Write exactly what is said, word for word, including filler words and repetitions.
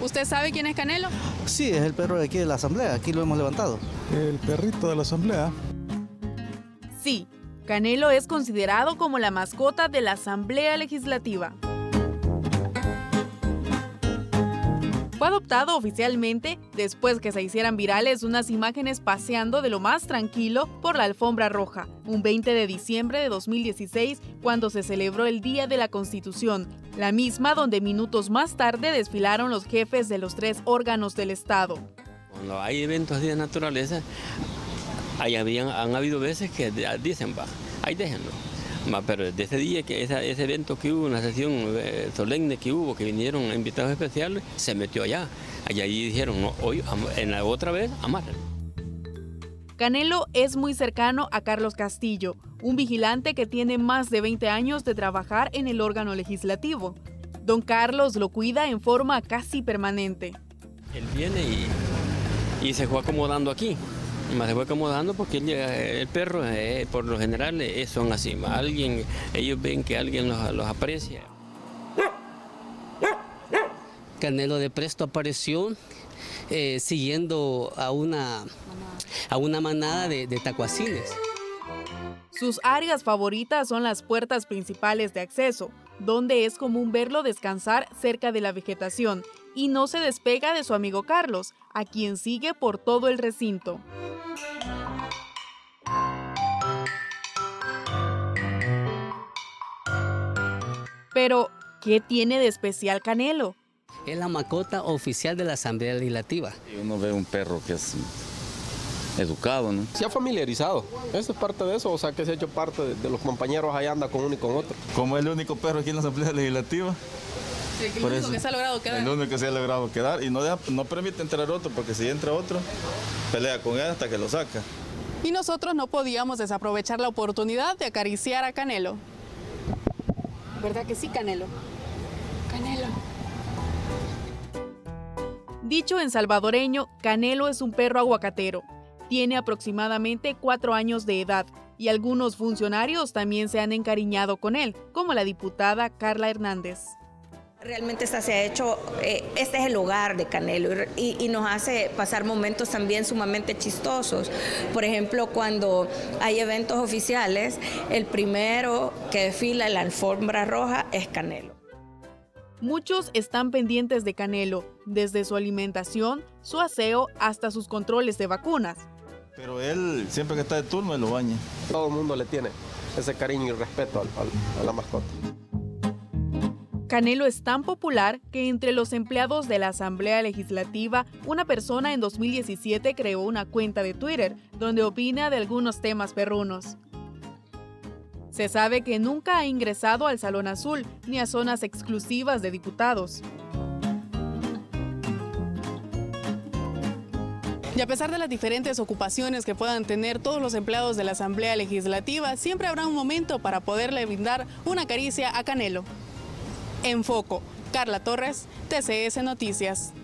¿Usted sabe quién es Canelo? Sí, es el perro de aquí de la Asamblea, aquí lo hemos levantado. El perrito de la Asamblea. Sí, Canelo es considerado como la mascota de la Asamblea Legislativa. Fue adoptado oficialmente después que se hicieran virales unas imágenes paseando de lo más tranquilo por la alfombra roja, un veinte de diciembre de dos mil dieciséis, cuando se celebró el Día de la Constitución, la misma donde minutos más tarde desfilaron los jefes de los tres órganos del Estado. Cuando hay eventos de naturaleza, hay, habían, han habido veces que dicen, va, ahí déjenlo. Pero desde ese día, que ese, ese evento que hubo, una sesión eh, solemne que hubo, que vinieron invitados especiales, se metió allá. Allá y dijeron, no, hoy, en la otra vez, amarren. Canelo es muy cercano a Carlos Castillo, un vigilante que tiene más de veinte años de trabajar en el órgano legislativo. Don Carlos lo cuida en forma casi permanente. Él viene y, y se fue acomodando aquí. Más se fue acomodando porque el, el perro, eh, por lo general, eh, son así. Alguien, ellos ven que alguien los, los aprecia. Canelo de presto apareció eh, siguiendo a una, a una manada de, de tacuacines. Sus áreas favoritas son las puertas principales de acceso, donde es común verlo descansar cerca de la vegetación y no se despega de su amigo Carlos, a quien sigue por todo el recinto. Pero, ¿qué tiene de especial Canelo? Es la mascota oficial de la Asamblea Legislativa. Uno ve un perro que es educado, ¿no? Se ha familiarizado, eso es parte de eso, o sea que se ha hecho parte de, de los compañeros, ahí anda con uno y con otro. Como es el único perro aquí en la Asamblea Legislativa. Sí, el único eso, que se ha logrado quedar. El único que se ha logrado quedar y no, deja, no permite entrar otro, porque si entra otro, pelea con él hasta que lo saca. Y nosotros no podíamos desaprovechar la oportunidad de acariciar a Canelo. ¿Verdad que sí, Canelo? Canelo. Dicho en salvadoreño, Canelo es un perro aguacatero. Tiene aproximadamente cuatro años de edad y algunos funcionarios también se han encariñado con él, como la diputada Carla Hernández. Realmente esta se ha hecho, eh, este es el hogar de Canelo y, y nos hace pasar momentos también sumamente chistosos. Por ejemplo, cuando hay eventos oficiales, el primero que desfila en la alfombra roja es Canelo. Muchos están pendientes de Canelo, desde su alimentación, su aseo, hasta sus controles de vacunas. Pero él, siempre que está de turno, él lo baña. Todo el mundo le tiene ese cariño y respeto al, al, a la mascota. Canelo es tan popular que entre los empleados de la Asamblea Legislativa, una persona en dos mil diecisiete creó una cuenta de Twitter donde opina de algunos temas perrunos. Se sabe que nunca ha ingresado al Salón Azul ni a zonas exclusivas de diputados. Y a pesar de las diferentes ocupaciones que puedan tener todos los empleados de la Asamblea Legislativa, siempre habrá un momento para poderle brindar una caricia a Canelo. En Foco, Carla Torres, T C S Noticias.